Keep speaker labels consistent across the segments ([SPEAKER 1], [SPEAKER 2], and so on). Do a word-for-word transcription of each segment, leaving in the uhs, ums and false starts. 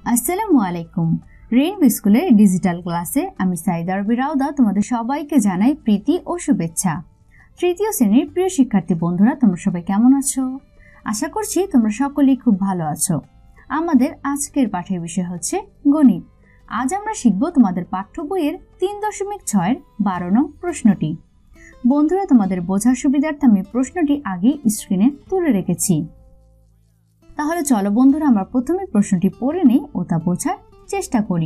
[SPEAKER 1] আসসালামু আলাইকুম। রেইনবো স্কুলের ডিজিটাল ক্লাসে আমি সাইদা আরবি রাউদা তোমাদের সবাইকে জানাই প্রীতি ও শুভেচ্ছা। তৃতীয় শ্রেণীর প্রিয় শিক্ষার্থী বন্ধুরা, তোমরা সবাই কেমন আছো? আশা করছি তোমরা সকলেই খুব ভালো আছো। আমাদের আজকের পাঠের বিষয় হচ্ছে গণিত। আজ আমরা শিখব তোমাদের পাঠ্য বইয়ের তিন দশমিক ছয়ের বারো নং প্রশ্নটি। বন্ধুরা, তোমাদের বোঝার সুবিধার্থে আমি প্রশ্নটি আগেই স্ক্রিনে তুলে রেখেছি। তাহলে চলো বন্ধুরা, আমরা প্রথমে প্রশ্নটি পড়ে নিই ও তা বোঝার চেষ্টা করি।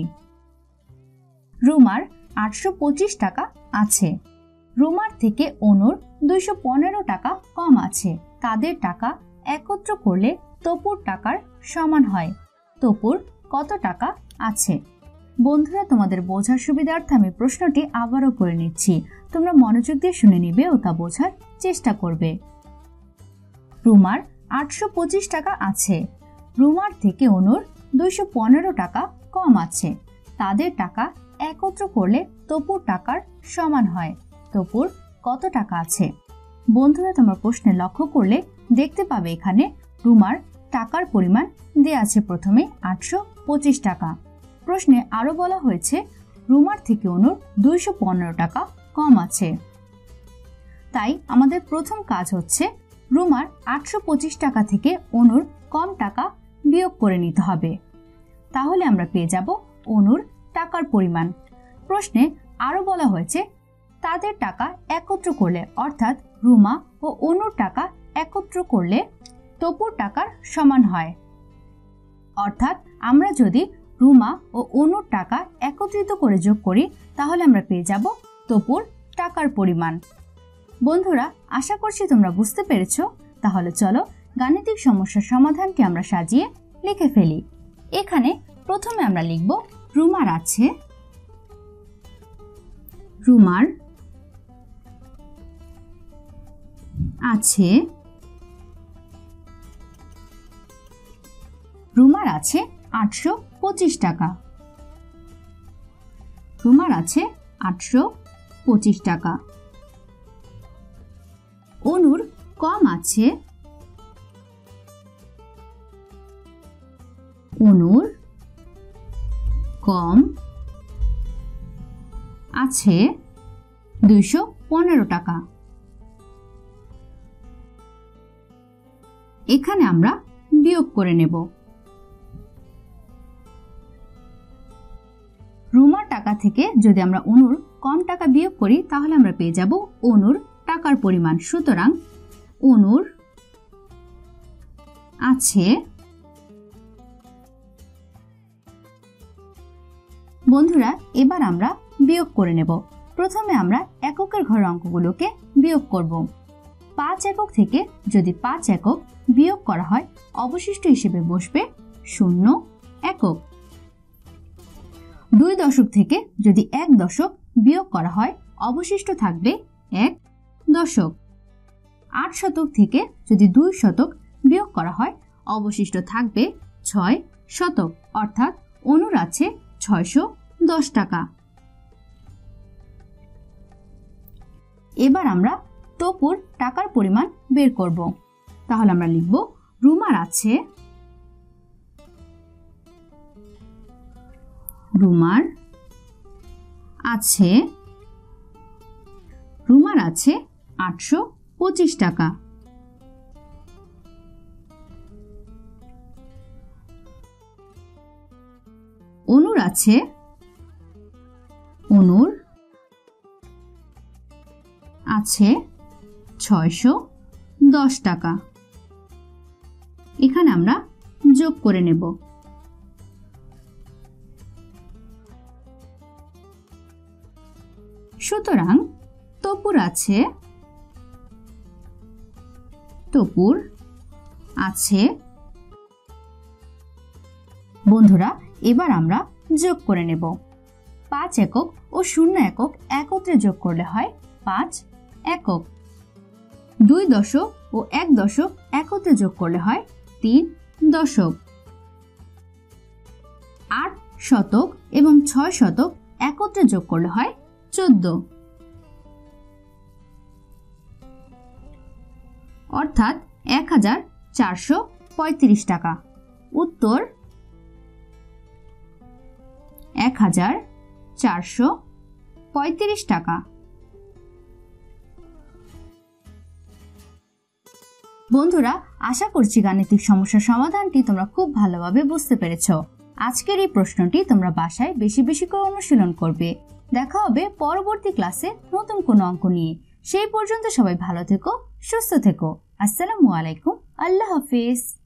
[SPEAKER 1] রুমার আটশো পঁচিশ টাকা আছে। রুমার থেকে অনুর দুইশো পনেরো টাকা কম আছে। তাদের টাকা একত্র করলে তপুর টাকার সমান হয়। তপুর কত টাকা আছে? বন্ধুরা, তোমাদের বোঝার সুবিধার্থে আমি প্রশ্নটি আবারও পড়ে নিচ্ছি। তোমরা মনোযোগ দিয়ে শুনে নিবে ও তা বোঝার চেষ্টা করবে। রুমার আটশো পঁচিশ টাকা আছে। রুমার থেকে অনুর দুইশো পনেরো টাকা কম আছে। তাদের টাকা একত্র করলে তপুর টাকার সমান হয়। তপুর কত টাকা আছে? বন্ধুরা, তোমরা প্রশ্নে লক্ষ্য করলে দেখতে পাবে এখানে রুমার টাকার পরিমাণ দেয়া আছে প্রথমে আটশো পঁচিশ টাকা। প্রশ্নে আরো বলা হয়েছে রুমার থেকে অনুর দুইশো পনেরো টাকা কম আছে। তাই আমাদের প্রথম কাজ হচ্ছে রুমার আটশো পঁচিশ টাকা থেকে অনুর কম টাকা বিয়োগ করে নিতে হবে। তাহলে আমরা পেয়ে যাব অনুর টাকার পরিমাণ। প্রশ্নে আরো বলা হয়েছে তাদের টাকা একত্র করলে, অর্থাৎ রুমা ও অনুর টাকা একত্র করলে তপুর টাকার সমান হয়। অর্থাৎ আমরা যদি রুমা ও অনুর টাকা একত্রিত করে যোগ করি তাহলে আমরা পেয়ে যাব তপুর টাকার পরিমাণ। বন্ধুরা, আশা করছি তোমরা বুঝতে পেরেছো। তাহলে চলো গাণিতিক সমস্যার সমাধানটি আমরা সাজিয়ে লিখে ফেলি। এখানে প্রথমে আমরা লিখব রুমার আছে। রুমার আছে রুমার আছে আটশো পঁচিশ টাকা। রুমার আছে আটশো পঁচিশ টাকা। অনুর কম আছে। অনুর কম আছে দুইশো পনেরো টাকা। এখানে আমরা বিয়োগ করে নেব। রুমার টাকা থেকে যদি আমরা অনুর কম টাকা বিয়োগ করি তাহলে আমরা পেয়ে যাব অনুর টাকার পরিমাণ। সুতরাং অনুর আছে। বন্ধুরা, এবার আমরা বিয়োগ করে নেব। প্রথমে আমরা এককের ঘরের অঙ্কগুলোকে বিয়োগ করব। পাঁচ একক থেকে যদি পাঁচ একক বিয়োগ করা হয় অবশিষ্ট হিসেবে বসবে শূন্য একক। দুই দশক থেকে যদি এক দশক বিয়োগ করা হয় অবশিষ্ট থাকবে এক দশক। আট শতক থেকে যদি দুই শতক বিয়োগ করা হয় অবশিষ্ট থাকবে ছয় শতক। অর্থাৎ অনুর আছে ছয়শো দশ টাকা। এবার আমরা তপুর টাকার পরিমাণ বের করব। তাহলে আমরা লিখব রুমার আছে রুমার আছে রুমার আছে আটশো পঁচিশ টাকা। অনুর আছে অনুর আছে ছয়শো দশ টাকা। এখানে আমরা যোগ করে নেব। সুতরাং তপুর আছে তপুর আছে বন্ধুরা, এবার আমরা যোগ করে নেব। পাঁচ একক ও শূন্য একক একত্রে যোগ করলে হয় পাঁচ একক। দুই দশক ও এক দশক একত্রে যোগ করলে হয় তিন দশক। আট শতক এবং ছয় শতক একত্রে যোগ করলে হয় চোদ্দ। অর্থাৎ এক হাজার চারশো পঁয়ত্রিশ টাকা। উত্তর এক হাজার চারশো পঁয়ত্রিশ টাকা। বন্ধুরা, আশা করছি গাণিতিক সমস্যার সমাধানটি তোমরা খুব ভালোভাবে বুঝতে পেরেছ। আজকের এই প্রশ্নটি তোমরা বাসায় বেশি বেশি করে অনুশীলন করবে। দেখা হবে পরবর্তী ক্লাসে নতুন কোনো অঙ্ক নিয়ে। সেই পর্যন্ত সবাই ভালো থেকো, সুস্থ থেকো। আসসালামু আলাইকুম, আল্লাহ হাফেজ।